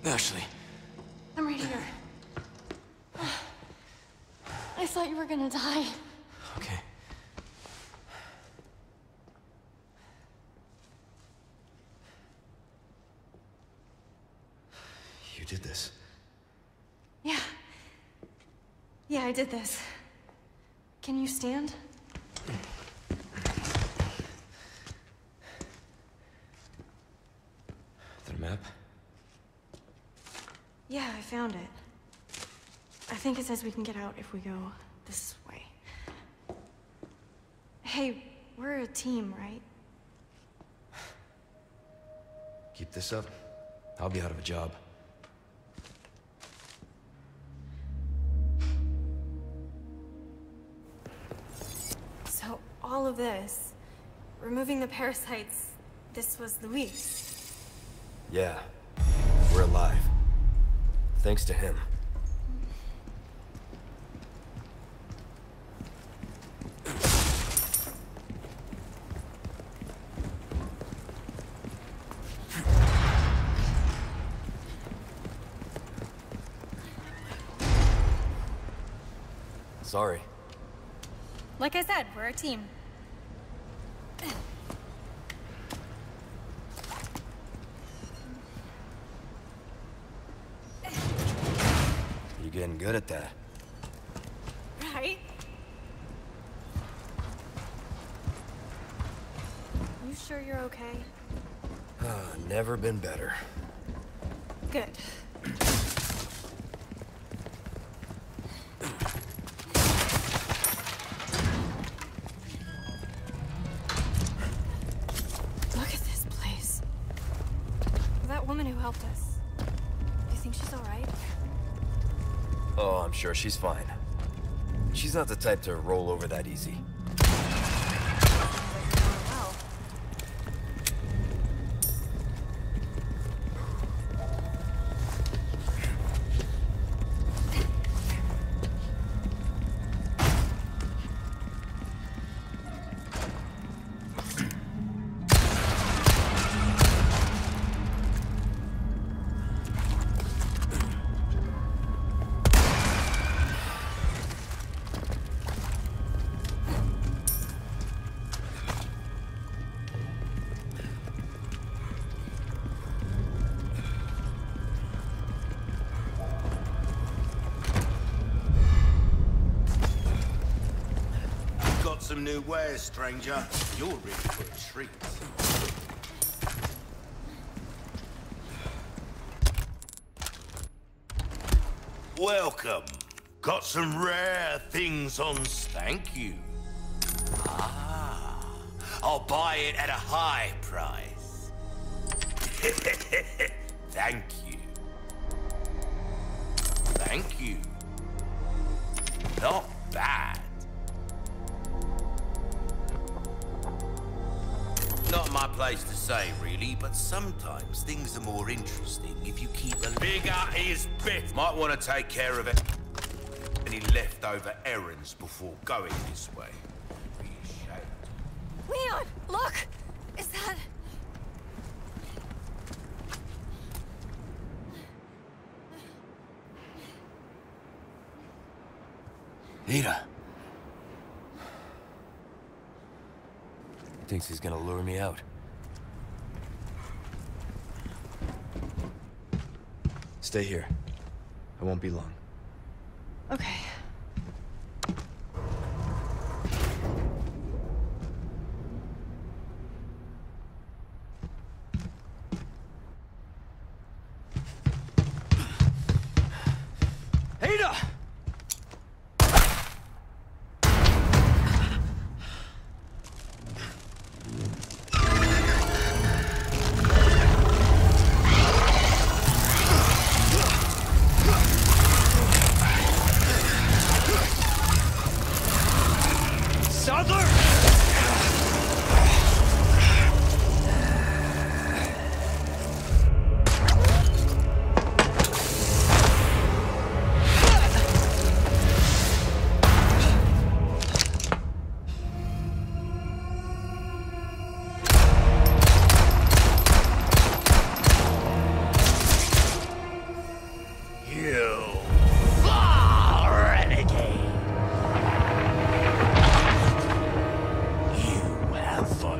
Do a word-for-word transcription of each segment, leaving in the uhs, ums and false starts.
Ashley. I'm right here. I thought you were gonna die. Okay. You did this. Yeah. Yeah, I did this. Can you stand? The map? Yeah, I found it. I think it says we can get out if we go this way. Hey, we're a team, right? Keep this up, I'll be out of a job. So, all of this, removing the parasites, this was Luis. Yeah, we're alive. Thanks to him. Sorry. Like I said, we're a team. You're getting good at that. Right? You sure you're okay? Uh, never been better. Good. Look at this place. That woman who helped us. You think she's all right? Oh, I'm sure she's fine. She's not the type to roll over that easy. Wow. Some new wares, stranger. You're in for a treat. Welcome. Got some rare things on thank you. Ah, I'll buy it at a high price. Thank you. Thank you. Not bad. Not my place to say, really, but sometimes things are more interesting if you keep a bigger is bit. Might want to take care of it. Any leftover errands before going this way. Be ashamed. Leon, look! Is that... Ada. He thinks he's gonna lure me out. Stay here. I won't be long. Okay. Ada!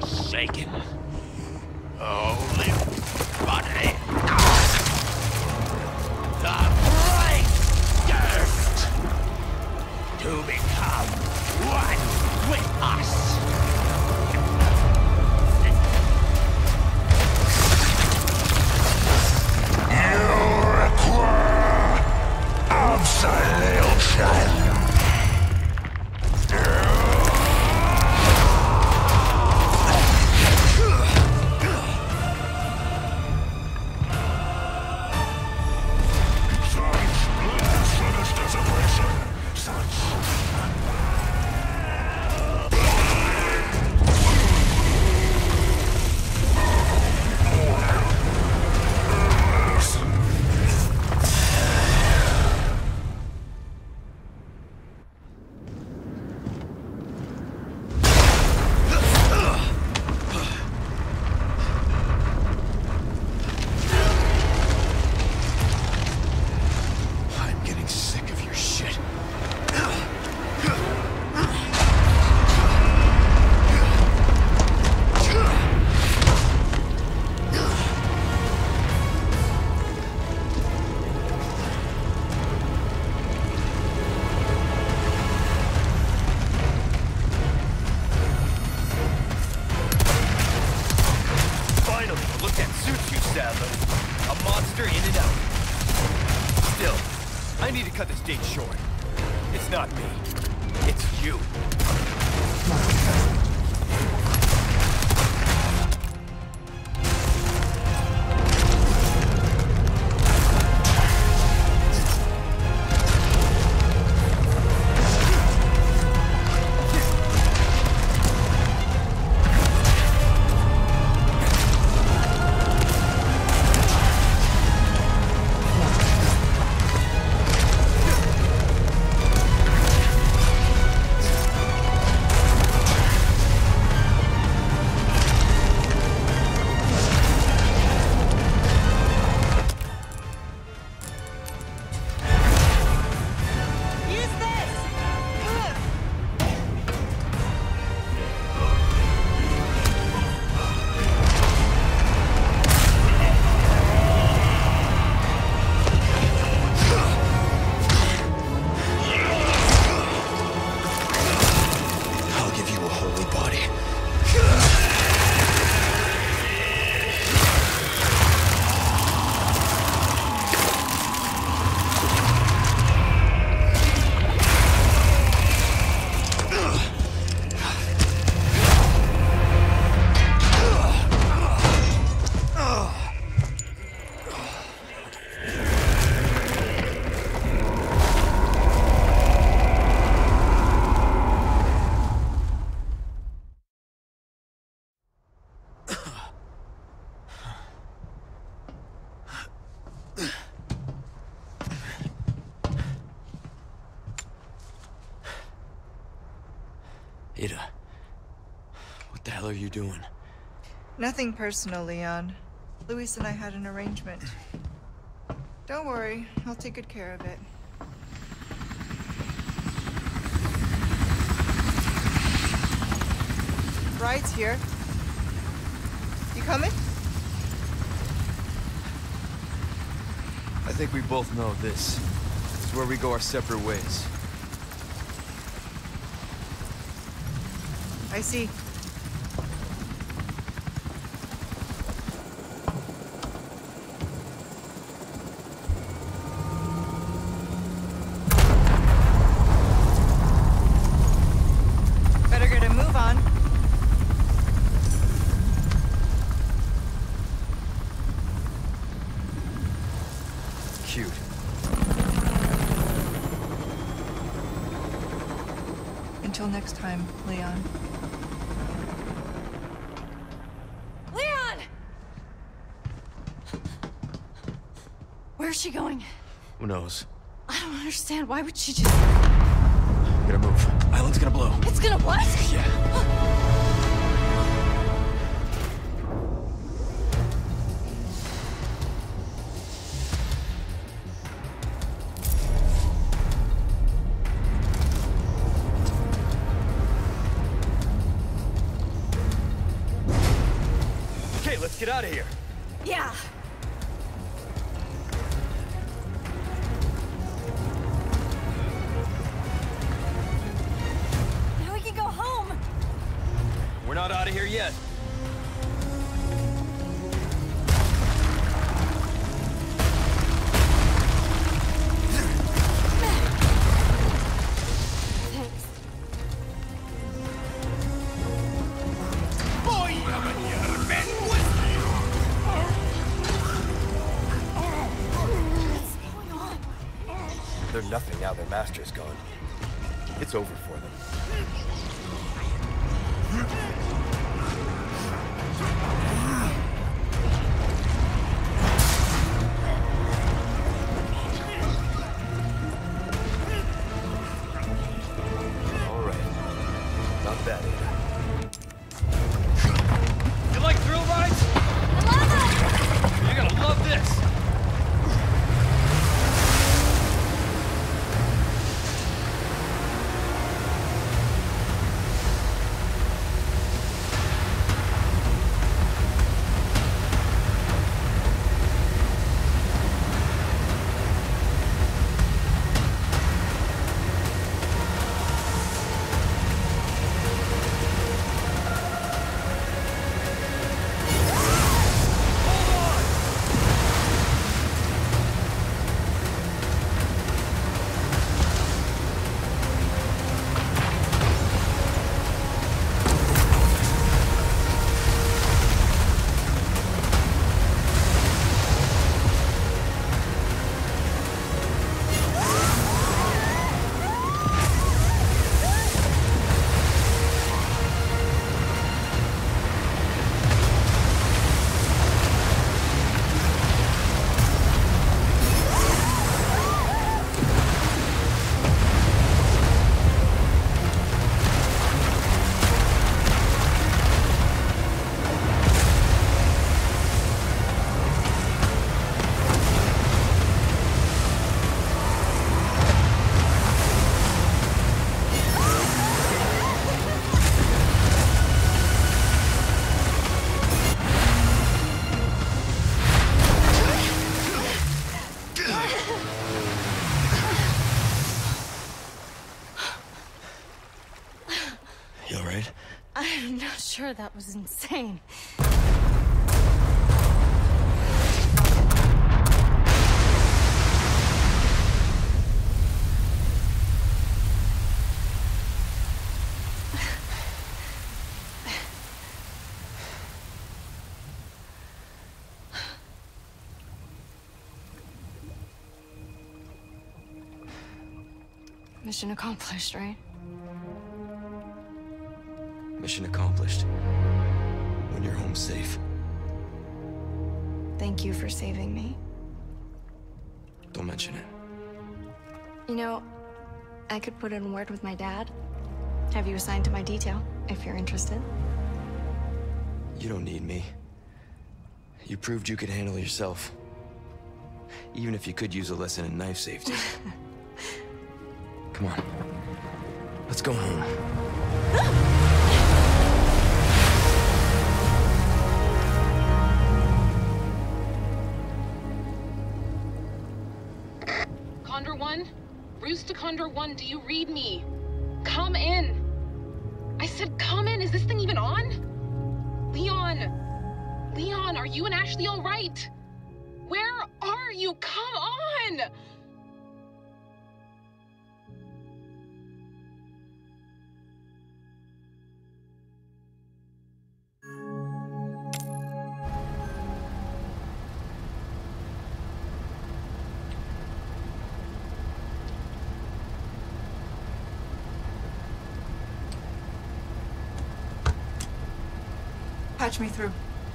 forsaken. Only body. The bright dirt to become one with us. You require absolution. Ada, what the hell are you doing? Nothing personal, Leon. Luis and I had an arrangement. Don't worry, I'll take good care of it. Ride's here. You coming? I think we both know this is where we go our separate ways. I see. Better get a move on. Cute. Until next time, Leon. Leon! Where's she going? Who knows? I don't understand. Why would she just... Gotta move. Island's gonna blow. It's gonna what? Yeah. Okay, let's get out of here. Yeah. Now we can go home. We're not out of here yet. Thanks. What's going on? They're nothing now their master's gone. It's over for them. All right. Not bad, Ada. You like thrill rides? I love it! You're gonna love this. You all right? I'm not sure that was insane. Mission accomplished, right? Mission accomplished. When you're home safe. Thank you for saving me. Don't mention it. You know, I could put in a word with my dad. Have you assigned to my detail, if you're interested. You don't need me. You proved you could handle yourself. Even if you could use a lesson in knife safety. Come on. Let's go home. Condor One? Rooster Condor One, do you read me? Come in! I said come in! Is this thing even on? Leon! Leon, are you and Ashley all right? Where are you? Come on! Patch me through.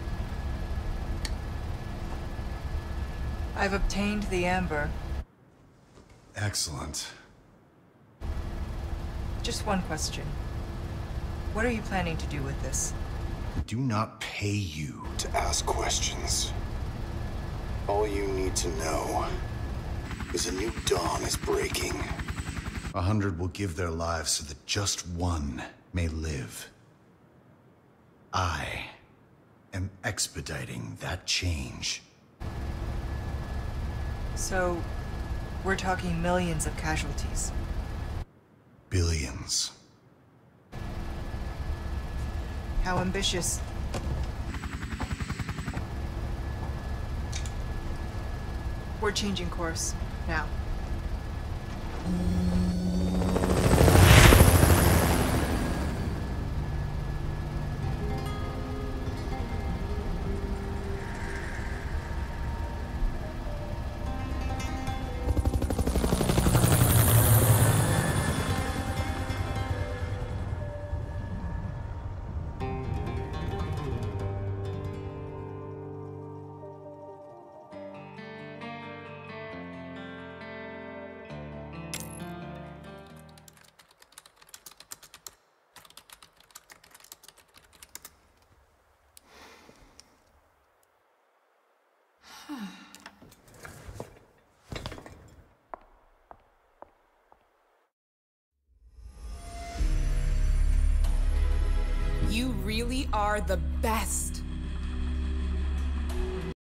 I've obtained the amber. Excellent. Just one question. What are you planning to do with this? I do not pay you to ask questions. All you need to know is a new dawn is breaking. A hundred will give their lives so that just one may live. I am expediting that change. So, we're talking millions of casualties. Billions. How ambitious. We're changing course, now. You really are the best.